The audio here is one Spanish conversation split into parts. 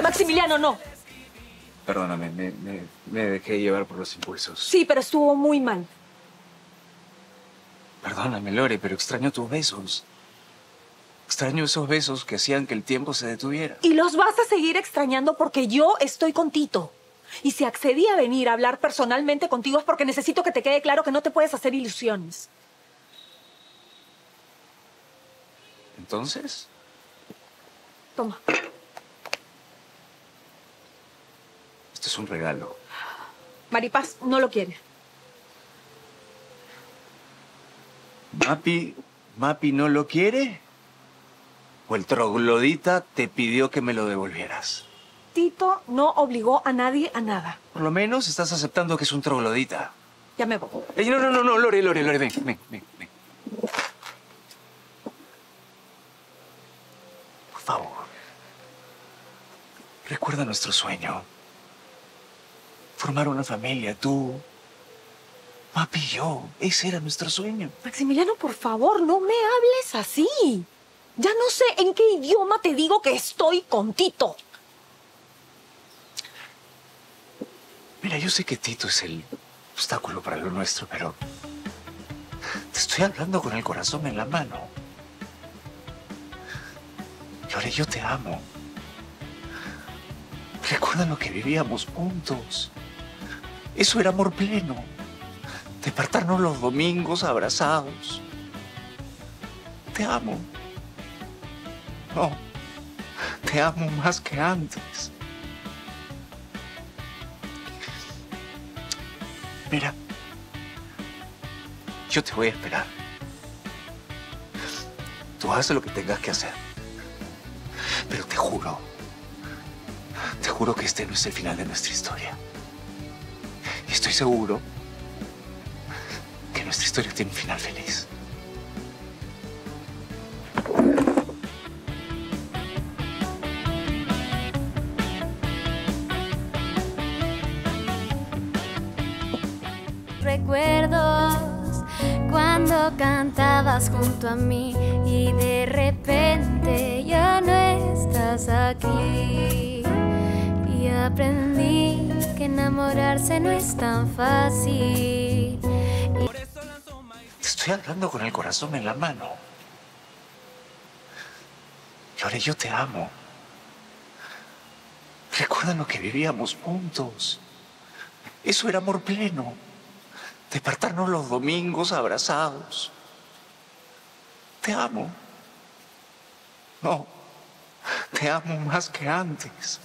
Maximiliano, no. Perdóname, me dejé llevar por los impulsos. Sí, pero estuvo muy mal. Perdóname, Lore, pero extraño tus besos. Extraño esos besos que hacían que el tiempo se detuviera. Y los vas a seguir extrañando porque yo estoy con Tito. Y si accedí a venir a hablar personalmente contigo es porque necesito que te quede claro que no te puedes hacer ilusiones. ¿Entonces? Toma. Esto es un regalo. Maripaz no lo quiere. ¿Mapi no lo quiere? ¿O el troglodita te pidió que me lo devolvieras? Tito no obligó a nadie a nada. Por lo menos estás aceptando que es un troglodita. Ya me voy. No, Lore, ven. Por favor. Recuerda nuestro sueño. Formar una familia, tú, Mapi y yo. Ese era nuestro sueño. Maximiliano, por favor, no me hables así. Ya no sé en qué idioma te digo que estoy con Tito. Mira, yo sé que Tito es el obstáculo para lo nuestro, pero te estoy hablando con el corazón en la mano. Lore, yo te amo. Recuerda lo que vivíamos juntos. Eso era amor pleno. Despertarnos los domingos abrazados. Te amo. No, te amo más que antes. Mira, yo te voy a esperar. Tú haces lo que tengas que hacer. Pero te juro que este no es el final de nuestra historia. Y estoy seguro que nuestra historia tiene un final feliz. Recuerdos cuando cantabas junto a mí y de repente ya no estás aquí. Y aprendí que enamorarse no es tan fácil. Te estoy hablando con el corazón en la mano. Lore, yo te amo. Recuerda lo que vivíamos juntos. Eso era amor pleno. Despertarnos los domingos abrazados. Te amo. No, te amo más que antes.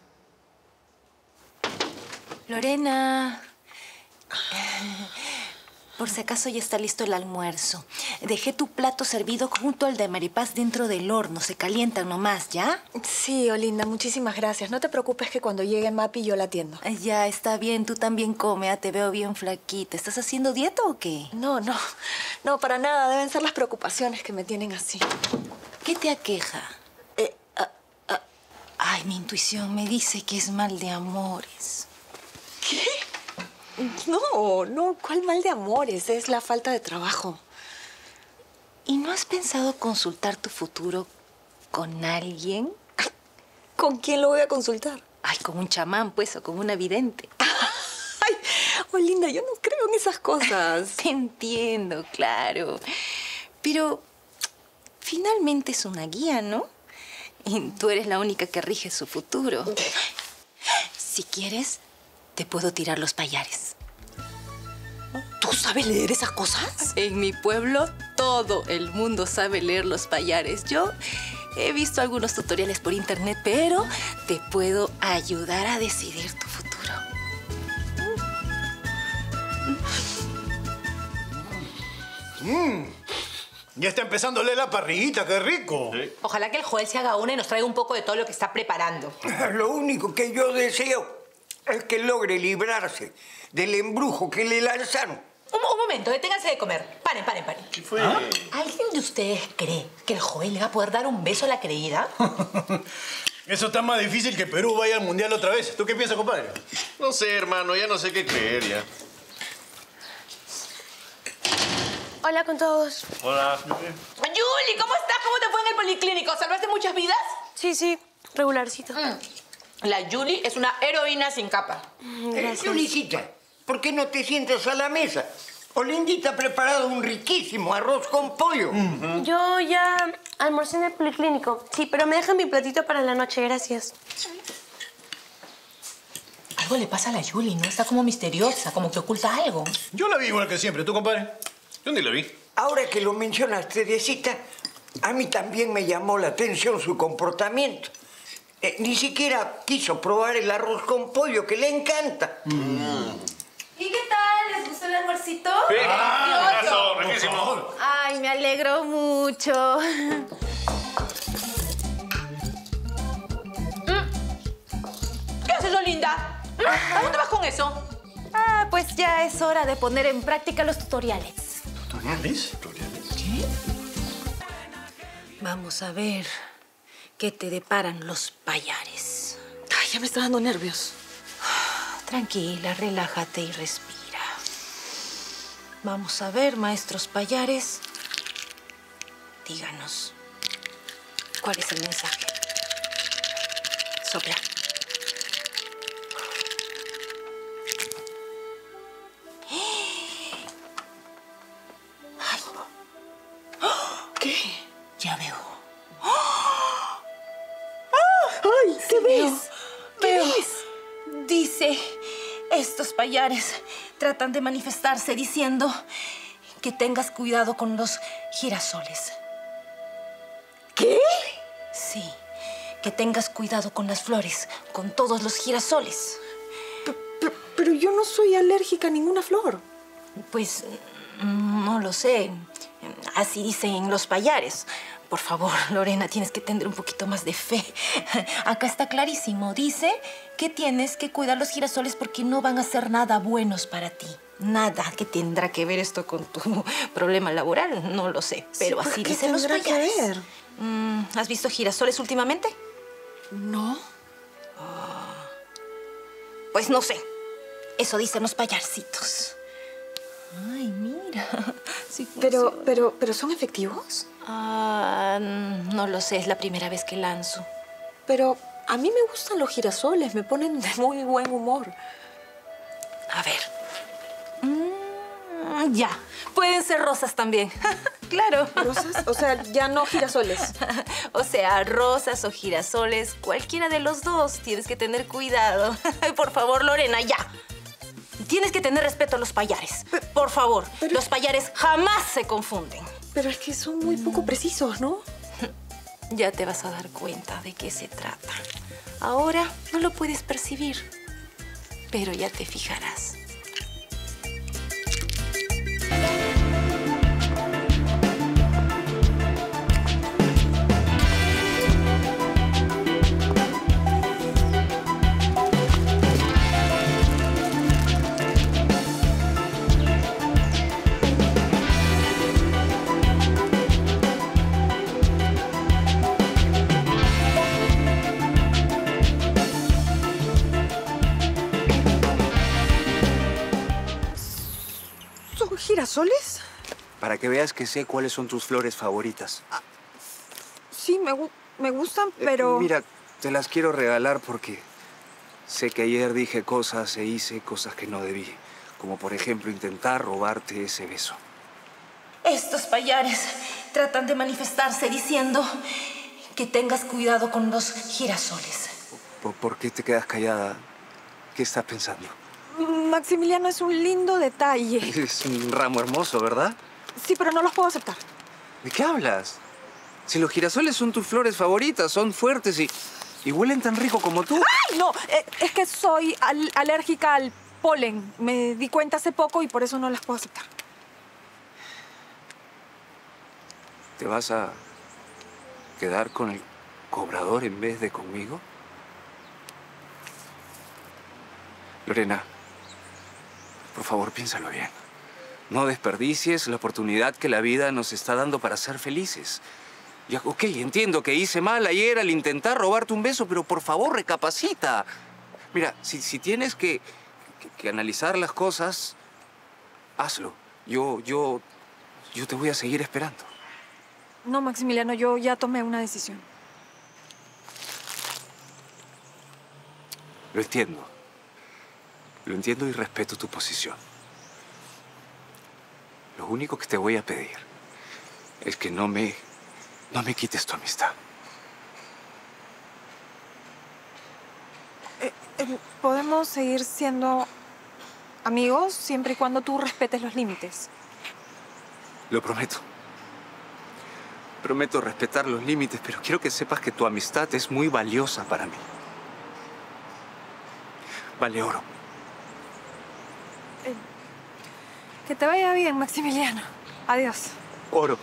Lorena, por si acaso ya está listo el almuerzo. Dejé tu plato servido junto al de Maripaz dentro del horno. Se calientan nomás, ¿ya? Sí, Olinda, muchísimas gracias. No te preocupes que cuando llegue Mapi yo la atiendo. Ya, está bien. Tú también come. Te veo bien flaquita. ¿Estás haciendo dieta o qué? No, para nada. Deben ser las preocupaciones que me tienen así. ¿Qué te aqueja? Ay, mi intuición me dice que es mal de amores. ¿Qué? No, ¿cuál mal de amores? Es la falta de trabajo. ¿Y no has pensado consultar tu futuro con alguien? ¿Con quién lo voy a consultar? Ay, con un chamán, pues, o con una vidente. Ay, Olinda, yo no creo en esas cosas. Te entiendo, claro. Pero finalmente es una guía, ¿no? Y tú eres la única que rige su futuro. Si quieres, te puedo tirar los payares. ¿Tú sabes leer esas cosas? En mi pueblo, todo el mundo sabe leer los payares. Yo he visto algunos tutoriales por internet, pero te puedo ayudar a decidir tu futuro. Ya está empezando a leer la parrillita, qué rico. Sí. Ojalá que el Joel se haga una y nos traiga un poco de todo lo que está preparando. Lo único que yo deseo es que logre librarse del embrujo que le lanzaron. Un momento, deténganse de comer. Paren. ¿Qué fue? ¿Alguien de ustedes cree que el Joel le va a poder dar un beso a la creída? Eso está más difícil que Perú vaya al Mundial otra vez. ¿Tú qué piensas, compadre? No sé, hermano, ya no sé qué creer ya. Hola con todos. Hola. Yuli, ¿cómo estás? ¿Cómo te fue en el policlínico? ¿Salvaste muchas vidas? Sí, regularcito. La Julie es una heroína sin capa. Gracias. Julicita, ¿por qué no te sientas a la mesa? Olindita ha preparado un riquísimo arroz con pollo. Yo ya almorcé en el policlínico. Sí, pero me dejan mi platito para la noche, gracias. Algo le pasa a la Julie, ¿no? Está como misteriosa, como que oculta algo. Yo la vi igual que siempre. ¿Tú, compadre? ¿Dónde la vi? Ahora que lo mencionas, Teresita, a mí también me llamó la atención su comportamiento. Ni siquiera quiso probar el arroz con pollo, que le encanta. ¿Y qué tal? ¿Les gustó el almuercito? Sí. Eso, riquísimo. Ay, me alegro mucho. ¿Qué haces, Olinda? ¿A dónde vas con eso? Ah, pues ya es hora de poner en práctica los tutoriales. ¿Tutoriales? ¿Qué? Vamos a ver qué te deparan los payares. Ay, ya me está dando nervios. Tranquila, relájate y respira. Vamos a ver, maestros payares. Díganos, ¿cuál es el mensaje? Sopla. ¿Qué? Ya veo. ¡Ay! ¿Qué ves? ¿Qué ves? Dice, estos payares tratan de manifestarse diciendo que tengas cuidado con los girasoles. ¿Qué? Sí, que tengas cuidado con las flores, con todos los girasoles. Pero yo no soy alérgica a ninguna flor. Pues no lo sé. Así dicen los payares. Por favor, Lorena, tienes que tener un poquito más de fe. Acá está clarísimo. Dice que tienes que cuidar los girasoles porque no van a ser nada buenos para ti. Nada. ¿Qué tendrá que ver esto con tu problema laboral? No lo sé. Pero Sí, así ¿qué dicen los tendrá que payares. ver? ¿Has visto girasoles últimamente? No. Pues no sé. Eso dicen los payarcitos. Ay, mira. Sí, Pero ¿son efectivos? no lo sé. Es la primera vez que lanzo. Pero a mí me gustan los girasoles, me ponen de muy buen humor. A ver. Ya. Pueden ser rosas también. Claro. ¿Rosas? O sea, ya no girasoles. O sea, rosas o girasoles, cualquiera de los dos. Tienes que tener cuidado. Por favor, Lorena, ya. Tienes que tener respeto a los payares. Por favor, los payares jamás se confunden. Pero es que son muy poco precisos, ¿no? Ya te vas a dar cuenta de qué se trata. Ahora no lo puedes percibir, pero ya te fijarás. ¿Son girasoles? Para que veas que sé cuáles son tus flores favoritas. Sí, me gustan, pero... Mira, te las quiero regalar porque sé que ayer dije cosas e hice cosas que no debí. Como por ejemplo intentar robarte ese beso. Estos payares tratan de manifestarse diciendo que tengas cuidado con los girasoles. ¿Por qué te quedas callada? ¿Qué estás pensando? Maximiliano, es un lindo detalle. Es un ramo hermoso, ¿verdad? Sí, pero no los puedo aceptar. ¿De qué hablas? Si los girasoles son tus flores favoritas, son fuertes y huelen tan rico como tú. ¡Ay, no! Es que soy alérgica al polen. Me di cuenta hace poco y por eso no las puedo aceptar. ¿Te vas a quedar con el cobrador en vez de conmigo? Lorena, por favor, piénsalo bien. No desperdicies la oportunidad que la vida nos está dando para ser felices. Ya, ok, entiendo que hice mal ayer al intentar robarte un beso, pero por favor, recapacita. Mira, si tienes que analizar las cosas, hazlo. Yo te voy a seguir esperando. No, Maximiliano, yo ya tomé una decisión. Lo entiendo. Lo entiendo y respeto tu posición. Lo único que te voy a pedir es que no me quites tu amistad. Podemos seguir siendo amigos siempre y cuando tú respetes los límites. Lo prometo. Prometo respetar los límites, pero quiero que sepas que tu amistad es muy valiosa para mí. Vale oro. Que te vaya bien, Maximiliano. Adiós. Oro.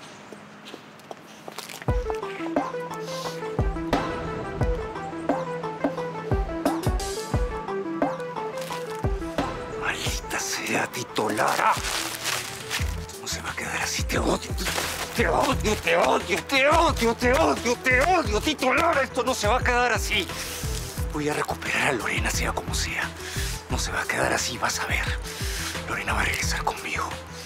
Maldita sea, Tito Lara. No se va a quedar así. Te odio. Te odio, te odio, te odio, te odio, te odio, Tito Lara. Esto no se va a quedar así. Voy a recuperar a Lorena, sea como sea. No se va a quedar así, vas a ver. Lorena va a regresar conmigo.